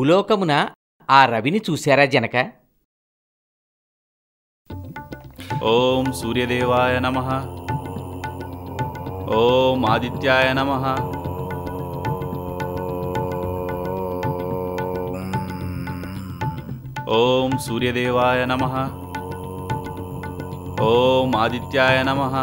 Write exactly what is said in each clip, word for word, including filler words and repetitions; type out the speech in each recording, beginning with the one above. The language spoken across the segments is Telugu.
భూలోకమున ఆ రవిని చూశారా జనక? ఓం సూర్యదేవాయ నమః. ఓం ఆదిత్యాయ నమః. ఓం సూర్యదేవాయ నమః. ఓం ఆదిత్యాయ నమః.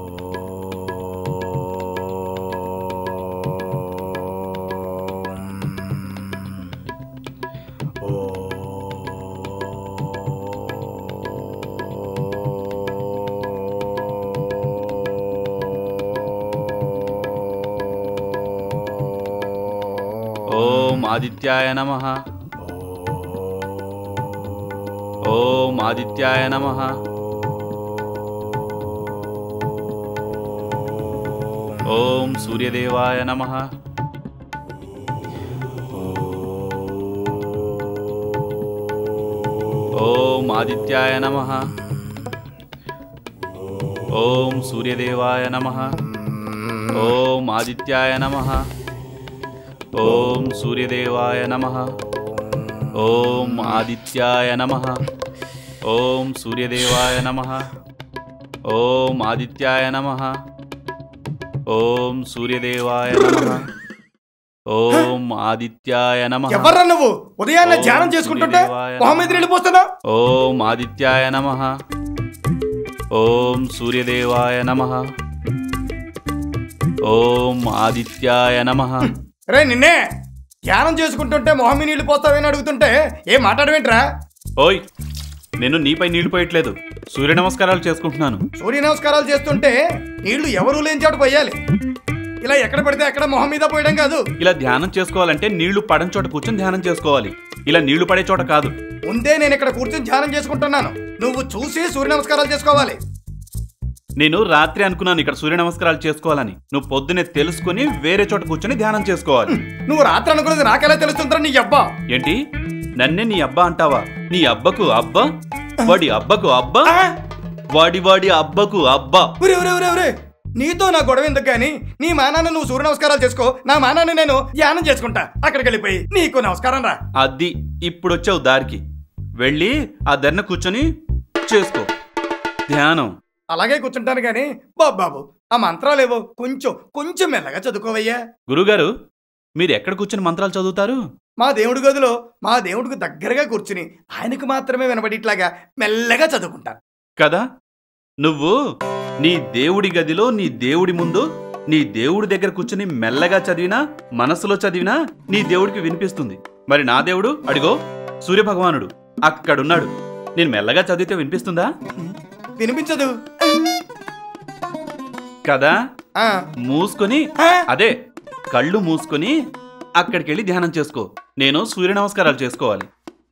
ఓం ఆదిత్యాయ నమః. ఓం ఆదిత్యాయ నమః. ఓం సూర్యదేవాయ నమః. ఓం ఆదిత్యాయ నమః. ఓం సూర్యదేవాయ నమః. ఓం ఆదిత్యాయ నమః. ఓం సూర్యదేవాయ నమః. ఓం ఆదిత్యాయ నమః. ఓం సూర్యదేవాయ నమః. ఓం ఆదిత్యాయ నమః. ఓం సూర్యదేవాయ నమః. ఓం ఆదిత్యాయ నమః. ఎవర్రా నువ్వు? ఉదయాన్నే ధ్యానం చేసుకుంటుంటే మొహం మీద వెళ్ళిపోతున్నా. ఓం ఆదిత్యాయ నమః. ఓం సూర్యదేవాయ నమః. ఓం ఆదిత్యాయ నమః. రే నిన్నే ధ్యానం చేసుకుంటుంటే మొహం మీద నీళ్లు పోస్తావేని అడుగుతుంటే ఏం మాట్లాడవేంట్రా? ఓయ్, నేను నీపై నీళ్లు పోయట్లేదు, సూర్య నమస్కారాలు చేసుకుంటున్నాను. సూర్య నమస్కారాలు చేస్తుంటే నీళ్లు ఎవరూ లేని చోట పోయాలి. ఇలా ఎక్కడ పడితే అక్కడ మొహం మీద పోయడం కాదు. ఇలా ధ్యానం చేసుకోవాలంటే నీళ్లు పడని చోట కూర్చొని ధ్యానం చేసుకోవాలి, ఇలా నీళ్లు పడే చోట కాదు. ముందే నేను ఇక్కడ కూర్చొని ధ్యానం చేసుకుంటున్నాను, నువ్వు చూసి సూర్య నమస్కారాలు చేసుకోవాలి. నేను రాత్రి అనుకున్నాను ఇక్కడ సూర్య నమస్కారాలు చేసుకోవాలని, నువ్వు పొద్దునే తెలుసుకుని వేరే చోట కూర్చొని ధ్యానం చేసుకోవాలి. నువ్వు రాత్రి అనుకున్నది నాకెలా తెలుస్తుందిరా నీ అబ్బా? ఏంటి, నన్నే నీ అబ్బా అంటావా? నీ అబ్బకు అబ్బా, వాడి అబ్బకు అబ్బా, వాడి వాడి అబ్బకు అబ్బా. ఒరే ఒరే ఒరే ఒరే, నీతో నా గొడవ ఎందుకు గాని? నీ మానాన్ని నువ్వు సూర్య నమస్కారాలు చేసుకో, నా మానాన్ని నేను ధ్యానం చేసుకుంటా. అక్కడికి వెళ్ళిపోయి నీకు నమస్కారం రా. అది ఇప్పుడు వచ్చావు దారికి, వెళ్ళి ఆ ధరణ కూర్చొని చేసుకో ధ్యానం. అలాగే కూర్చుంటాను గాని బాబాబు ఆ మంత్రాలేవో కొంచెం కొంచెం మెల్లగా చదువుకోవయ్యా. గురుగారు, మీరు ఎక్కడ కూర్చొని మంత్రాలు చదువుతారు? మా దేవుడి గదిలో మా దేవుడికి దగ్గరగా కూర్చుని ఆయనకు మాత్రమే వినబడిట్లాగా మెల్లగా చదువుకుంటాను కదా. నువ్వు నీ దేవుడి గదిలో నీ దేవుడి ముందు నీ దేవుడి దగ్గర కూర్చుని మెల్లగా చదివినా మనసులో చదివినా నీ దేవుడికి వినిపిస్తుంది. మరి నా దేవుడు అడిగో సూర్యభగవానుడు అక్కడున్నాడు, నేను మెల్లగా చదివితే వినిపిస్తుందా? వినిపించదు కదా. ఆ మూసుకొని, అదే కళ్ళు మూసుకొని అక్కడికి వెళ్ళి ధ్యానం చేసుకో. నేను సూర్య నమస్కారాలు చేసుకోవాలి.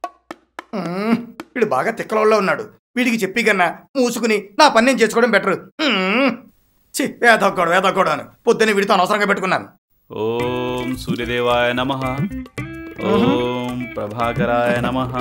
వీడు బాగా తిక్కలలో ఉన్నాడు, వీడికి చెప్పి కన్నా మూసుకుని నా పని నేను చేసుకోవడం బెటర్. చి వేదొక్కడు వేదొక్కడు అని పొద్దున్నే వీడితో అనవసరంగా పెట్టుకున్నాను. ఓం సూర్యదేవాయ నమః. ఓం ప్రభాకరాయ నమః.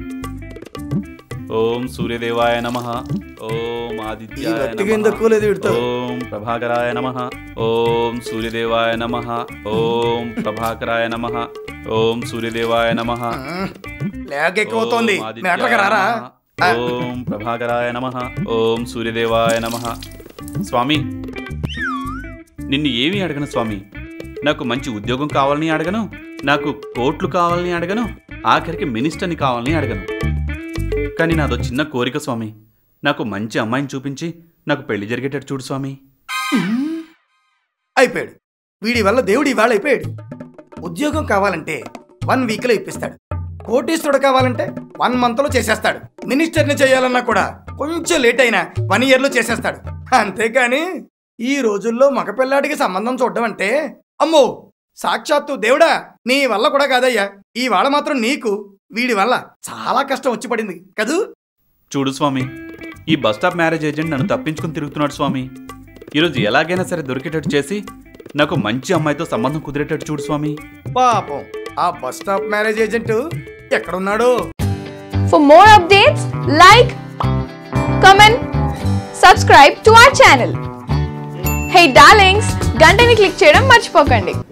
ఓం సూర్యదేవాయ నమః. ఓం ఆదిత్యాయ నమః. ఓం ప్రభాకరాయ నమః. ఓం సూర్యదేవాయ నమః. ఓం ప్రభాకరాయ నమః. ఓం సూర్యదేవాయ నమః. లేకెక్కువతోంది రారా. ఓం ప్రభాకరాయ నమః. ఓం సూర్యదేవాయ నమః. స్వామి, నిన్ను ఏమీ అడగను స్వామి. నాకు మంచి ఉద్యోగం కావాలని అడగను, నాకు కోట్లు కావాలని అడగను, ఆఖరికి మినిస్టర్ని కావాలని అడగను. కానీ నాదో చిన్న కోరిక స్వామి, నాకు మంచి అమ్మాయిని చూపించి నాకు పెళ్లి జరిగేటట్టు చూడు స్వామి. అయిపోయాడు, వీడి వల్ల దేవుడి ఇవాళ అయిపోయాడు. ఉద్యోగం కావాలంటే వన్ వీక్ లో ఇప్పిస్తాడు, కోటీశ్వరుడు కావాలంటే వన్ మంత్ లో చేసేస్తాడు, మినిస్టర్ని చేయాలన్నా కూడా కొంచెం లేట్ అయినా వన్ ఇయర్ లో చేసేస్తాడు. అంతేకాని ఈ రోజుల్లో మగపిల్లాడికి సంబంధం చూడడం అంటే అమ్మో సాక్షాత్తు దేవుడా నీ వల్ల కూడా కాదయ్యా. ఈ వాళ్ళ మాత్రం నీకు వీడి వల్ల చాలా కష్టం వచ్చి పడింది కదూ. చూడు స్వామి, ఈ బస్ స్టాప్ మ్యారేజ్ ఏజెంట్ నన్ను తప్పించుకుని తిరుగుతున్నాడు స్వామి. ఈరోజు ఎలాగైనా సరే దొరికేటట్టు చేసి నాకు మంచి అమ్మాయితో సంబంధం కుదిరేటట్టు చూడు స్వామి. పాపం ఆ బస్ స్టాప్ మ్యారేజ్ ఏజెంట్ ఎక్కడున్నాడు? For more updates, like, comment, subscribe to our channel. Hey darlings, గంటని click చేయడం మర్చిపోకండి.